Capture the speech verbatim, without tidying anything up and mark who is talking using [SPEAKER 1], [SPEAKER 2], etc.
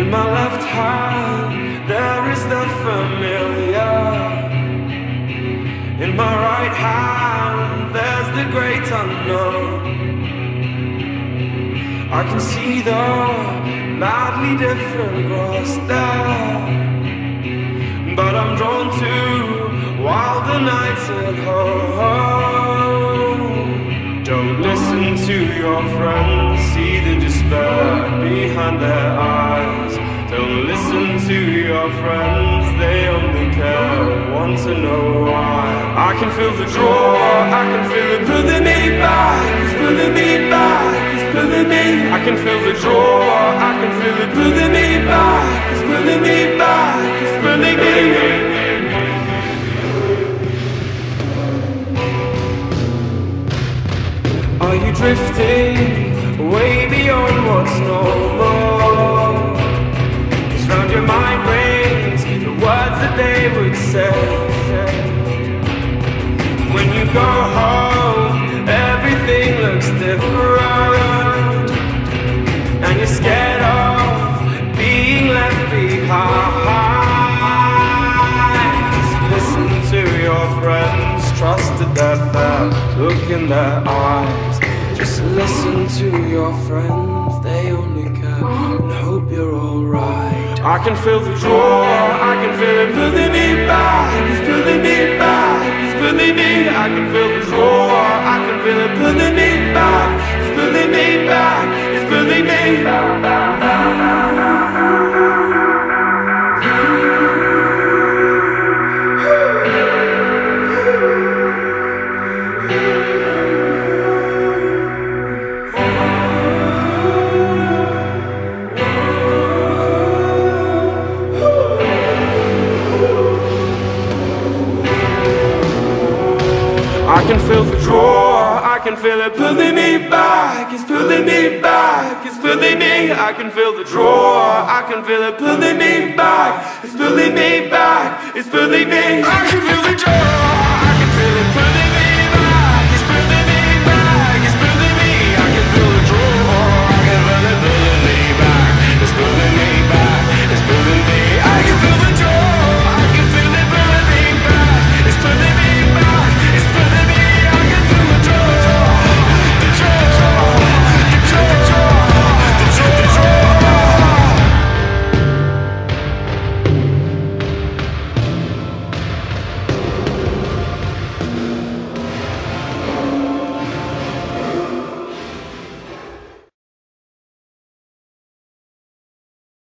[SPEAKER 1] In my left hand, there is the familiar. In my right hand, there's the great unknown. I can see the madly different grass there, but I'm drawn to wilder nights at home. Don't listen to your friends, see the despair behind their eyes. Don't listen to your friends, they only care, want to know why. I can feel the draw, I can feel it pulling me back. It's pulling me back, it's pulling me. I can feel the draw, I can feel it pulling me back. It's pulling me back, it's pulling me. Are you drifting way beyond what's normal? Cause round your mind rings the words that they would say. When you go home, everything looks different, and you're scared of being left behind. So listen to your friends, trust that they're fair, look in their eyes. Just listen to your friends, they only care, and hope you're alright. I can feel the draw, I can feel it pulling me back. It's pulling me back, it's pulling me. I can feel the draw, I can feel it pulling me back. It's pulling me back, it's pulling me. I can feel the draw, I can feel it pulling me back. It's pulling me back, it's pulling me. I can feel the draw, I can feel it pulling me back. It's pulling me back, it's pulling me. I can feel the draw, I can feel it pulling me.